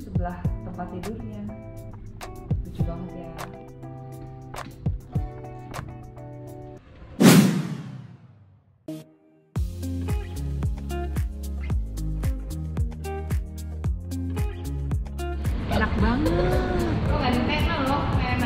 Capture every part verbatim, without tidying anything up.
sebelah tempat tidurnya. Lucu banget ya. Enak banget. Kok nggak ditena loh, enak.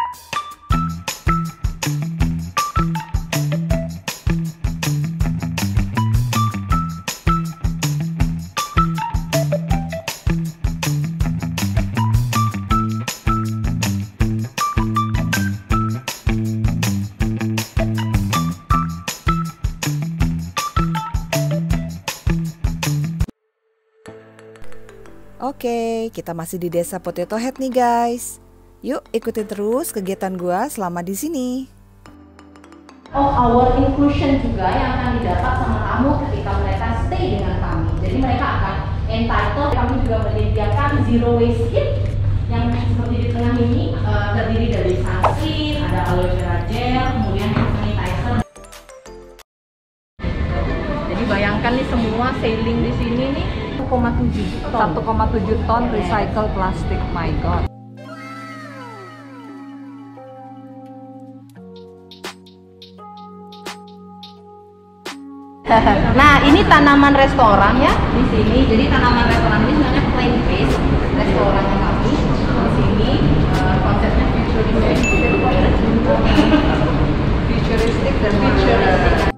Oke, kita masih di Desa Potato Head nih guys. Yuk ikutin terus kegiatan gua selama di sini. Of our inclusion juga yang akan didapat sama kamu ketika mereka stay dengan kami. Jadi mereka akan entitled. Kami juga menyediakan zero waste kit yang seperti di tengah ini uh, terdiri dari sunscreen, ada aloe vera gel, kemudian hand sanitizer. Jadi bayangkan nih semua sailing di sini nih satu koma tujuh ton recycle plastik, my god. Nah, ini tanaman restoran ya di sini. Jadi tanaman restoran ini sebenarnya plant based restoran kami. Di sini uh, konsepnya futuristik, futuristik dan futuristik.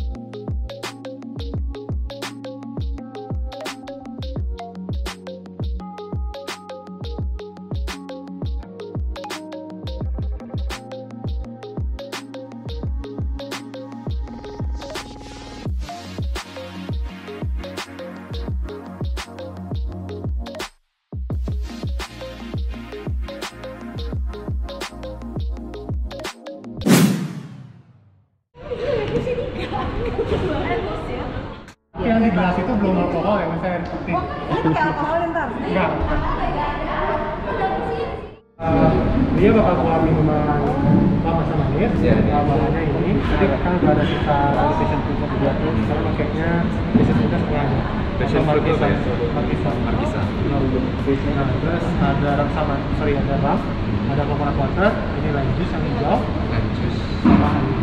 Yang di gelas itu belum alkohol ya, mas air putih. Oh, pakai alkohol ntar? Enggak. Uh, dia bakal bawa minuman lama sama manis. Bahannya ini. Tadi kan nggak ada sisa passion fruit juga tuh. Sekarang pakainya passion fruitnya setengahnya. Passion fruit itu markisa. Markisa. Nah, terus ada ram sama, sorry ada ram, ada coconut water. Ini lime juice yang hijau. Lime juice. Sama honey.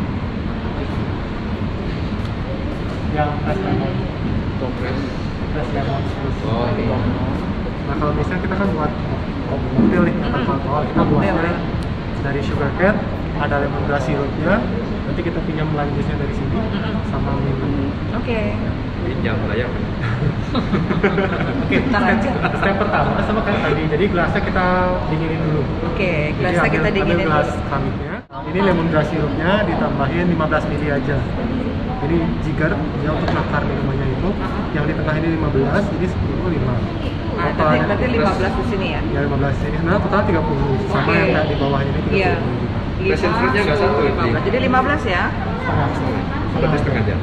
Yang fresh lemon. Fresh. Fresh lemon. Oh ini. Nah kalau misalnya kita kan buat mobil nih tanpa alkohol, kita buatnya dari sugar cane, ada lemongrass sirupnya. Nanti kita pinjam lanjutnya dari sini sama minum. Oke. Pinjam layak. Oke, step, step pertama sama kayak tadi. Jadi gelasnya kita dinginin dulu. Oke, Jadi gelasnya ambil- kita dinginin ambil gelas dulu. keramiknya. Ini lemongrass sirupnya ditambahin lima belas mili aja. Jadi jigger dia untuk nakar minumannya itu. Yang di tengah ini lima belas, jadi sepuluh lima. Nah, berarti, berarti lima belas di sini ya? Ya lima belas ini sebenarnya total tiga puluh. Sama Oke. yang kayak di bawahnya ini tiga puluh. Iya. Passion fruitnya nggak satu ya? lima belas. Jadi lima belas ya? Berarti setengah jam.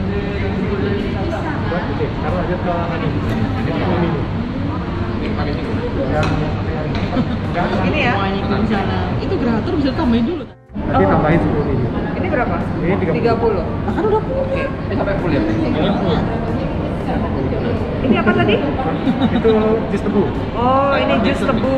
Oke, taruh aja ke ini. Ini aku minum. Yang Ini ya? Itu gratur bisa tambahin dulu. nanti tambahin sepuluh mili. Ini berapa? Ini tiga puluh. tiga puluh. Nah, kan udah Oke. Ini sampai full ya? Ini apa tadi? Itu jus tebu. Oh, ini jus tebu.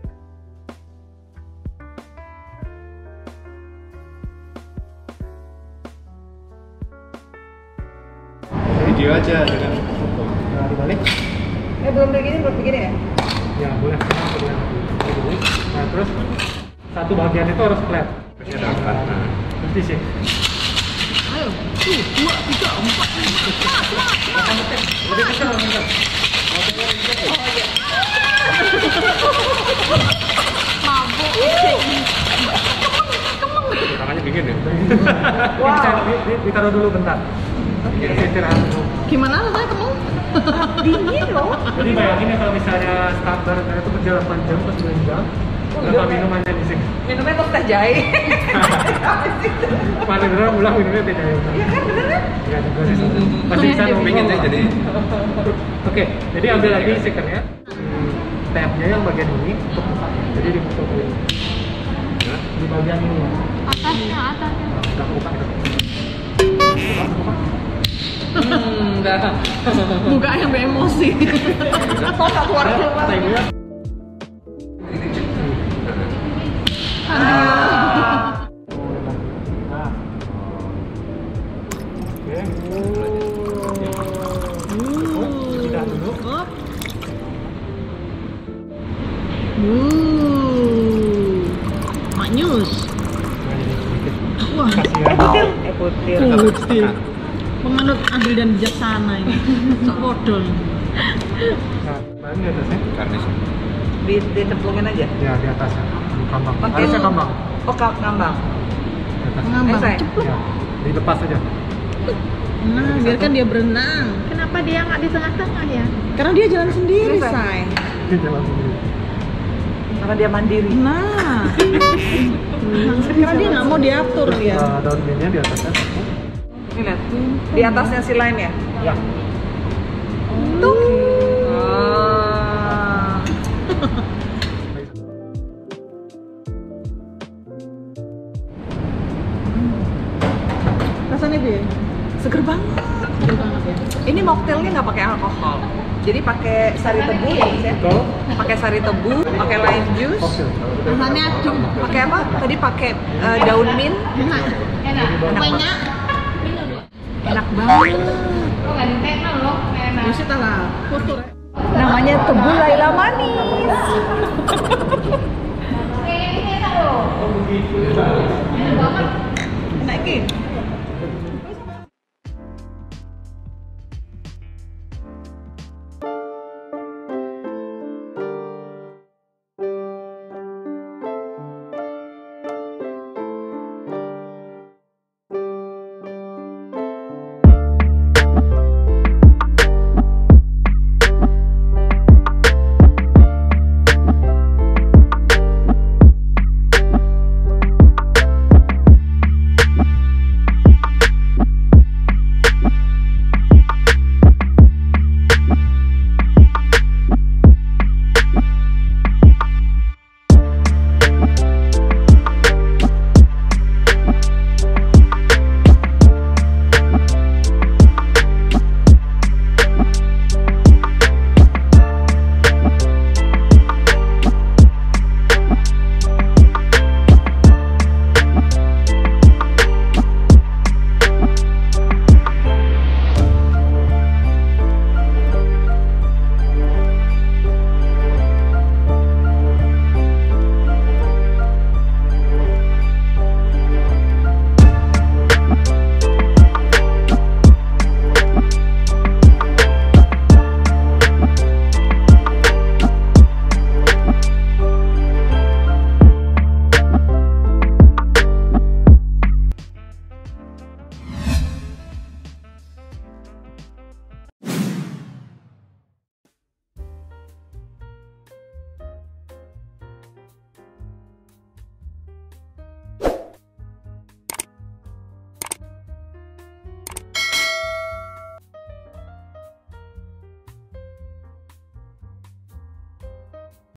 Video aja dengan foto. Nah, dibalik. Eh, belum begini, belum begini ya? Ya, boleh. Nah, boleh. Nah, terus satu bagian itu harus flat. Terusnya dapat. Nah. Terus di sini. ayo tuh dua tiga empat lima Lebih kecil, lebih kecil. mabuk Tangannya dingin ya? Wow. Ditaruh dulu bentar. Istirahat dulu. gimana rasanya kamu Dingin loh. Jadi bayangin ya kalau misalnya standar itu kerja delapan jam atau sembilan jam, tanpa minum aja di sini. Minumnya kok teh jahe. Mana beneran pulang minumnya teh jahe. Iya kan, beneran? Ya juga sih. Masih bisa Pengen ngomong. sih jadi. Oke, jadi ambil lagi shakernya. Tabnya yang bagian ini untuk buka. Jadi dibuka dulu. Di bagian ini. atasnya atasnya Udah buka. Buka, buka. Hmm, enggak. Muka yang emosi. Kok tak keluar keluar. Tidak dulu. Wuh, maknyus. Wah, Kasihan. Eh putih. putih. Penganut adil dan bijaksana ini. Sok bodol. Nah, bahan di atasnya. Karnis. Di, dicemplungin aja. Ya, di atasnya. Di kambang. Pakai Harusnya kambang. Oh, ka- ngambang. Di atas. Ngambang. Eh, say. Ya, dilepas aja. Nah, biarkan dia berenang. Kenapa dia nggak di tengah-tengah ya? Karena dia jalan sendiri, Say. say. Di jalan sendiri. Karena dia mandiri. Nah, karena dia nggak mau diatur dia. Uh, daun minnya di atasnya. Ini lihat. Di atasnya si lain ya. Ya. Tuh. Ah. Rasanya dia Seger banget. seger banget ya. Ini mocktailnya nggak pakai alkohol. Jadi pakai sari tebu ya, Mas, ya? Betul. Pakai sari tebu, pakai lime juice, Oke. Rasanya adem. pakai apa? Tadi pakai eh, daun mint. Enak. Enak. Banyak. Enak banget. Oh nggak ditekan loh, enak. Buset lah. Foto. Namanya tebu Laila manis. Kayak ini enak loh. Enak banget. Enak ki.